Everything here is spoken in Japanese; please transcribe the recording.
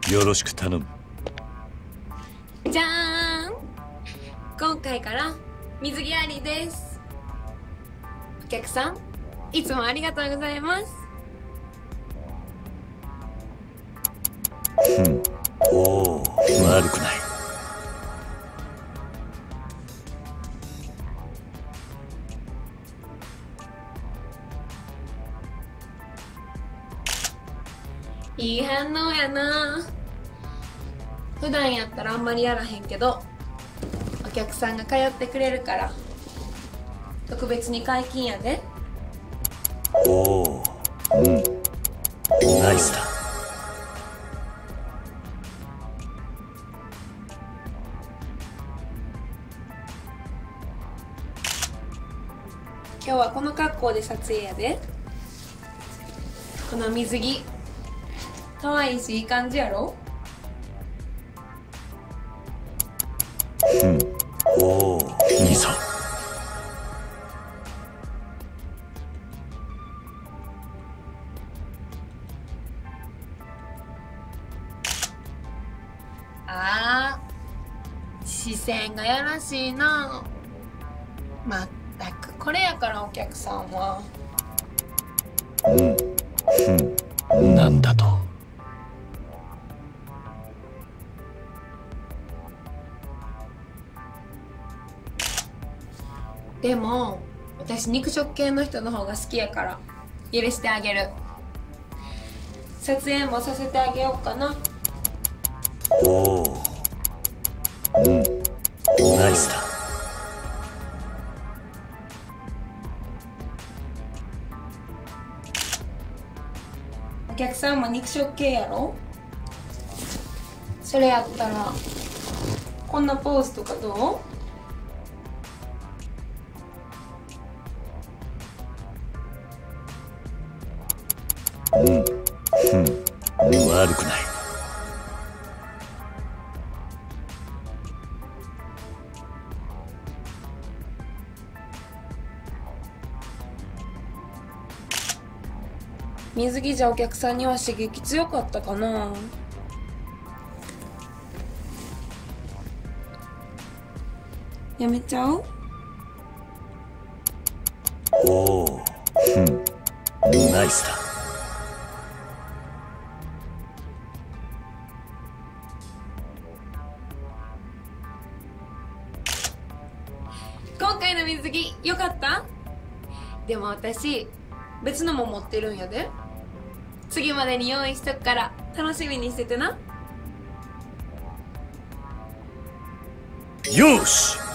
よろしく頼む。 じゃーん、今回から水着ありです。お客さんいつもありがとうございます。 おお、悪くない。 いい反応やな。普段やったらあんまりやらへんけど、お客さんが通ってくれるから特別に解禁やで。 おお、ナイスだ。 今日はこの格好で撮影やで。この水着可愛いしいい感じやろ。 おお、いいぞ。 あー、視線がやらしいな。まったくこれやからお客さんは。 なんだと。 でも私肉食系の人の方が好きやから許してあげる。撮影もさせてあげようかな。 おお、ナイスだ。 お客さんも肉食系やろ。それやったらこんなポーズとかどう？ 悪くない。 水着じゃお客さんには刺激強かったかな。やめちゃう？ おお、ナイスだ。 今回の水着よかった？でも私別のも持ってるんやで。次までに用意しとくから楽しみにしててな。 よし。